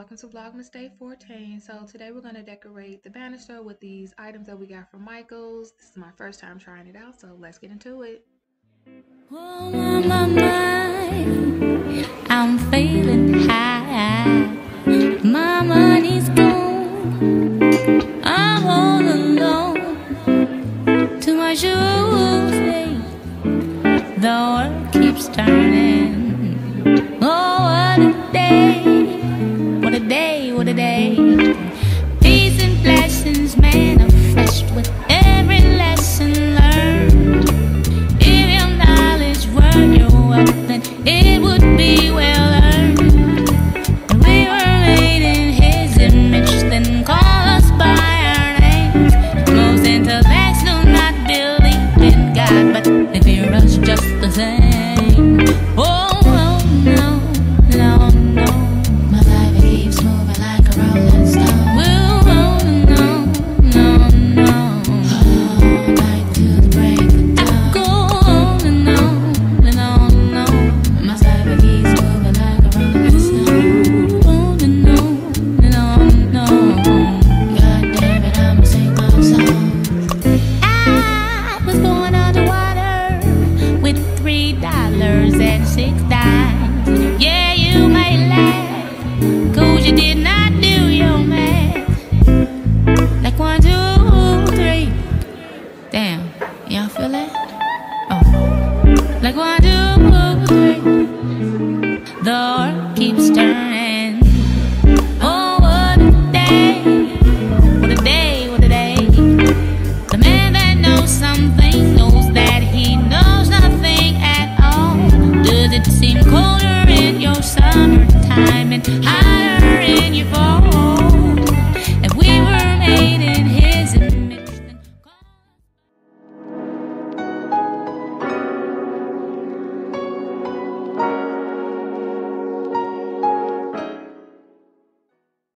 welcome to Vlogmas Day 14. So today we're going to decorate the banister with these items that we got from Michael's. This is my first time trying it out, so let's get into it. Oh, my mind, I'm feeling high. My money's gone, I'm all alone. Too much to say, the world keeps turning. Oh, what a day, what a day, what a day. Peace and blessings manifest with every lesson learned. If your knowledge were your wealth, then it would be well earned. And we were made in His image, then call us by our names. Most intellects do not believe in God, but they fear us just the same. Oh, no, no, no. My life keeps moving like a rolling stone. Oh, no, no, no. All night to the break of dawn. I go on and on and on and on. My life keeps moving like a rolling stone. On and on and on and on. God damn it, I'ma sing my song. I was born underwater with $3 and 6 dimes. Yeah, you may laugh, 'cause you did not do your math. Like 1, 2, 3. Damn, y'all feel that? Oh, like 1, 2, 3. The world keeps turning. Oh, what a day, what a day, what a day. The man that knows something knows that he knows nothing at all. Does it seem colder in your summertime? And